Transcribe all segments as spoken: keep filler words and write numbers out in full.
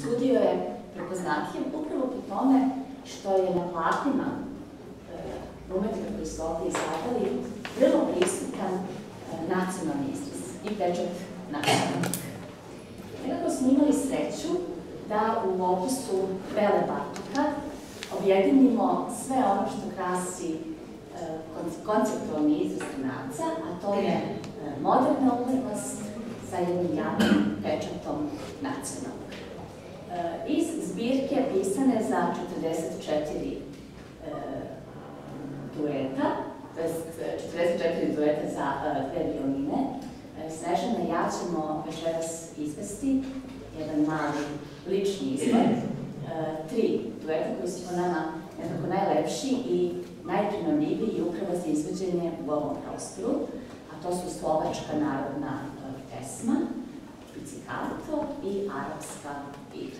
studio je prepoznatljiv upravo po tome što je na platnima umetnika koji su ovdje izgledali vrlo prisutan nacionalni izraz i pečat nacionalnog. Nekako smo imali sreću da u opusu Bele Batuka objedinimo sve ono što krasi konceptualni izraz Crnavca, a to je moderna umetnost sa jednim javnim pečatom nacionalnog. Iz zbirke pisane za četrdeset četiri dueta, to je četrdeset četiri dueta za dve violine, Snežana i ja ćemo večeras izvesti jedan mali lični izbor, tri dueta koji su po nama nekako najlepši i najprimamljiviji upravo za izvođenje u ovom prostoru, a to su slovačka narodna pesma, pizzicato i arapska igra.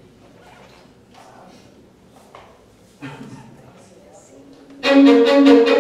Thank you.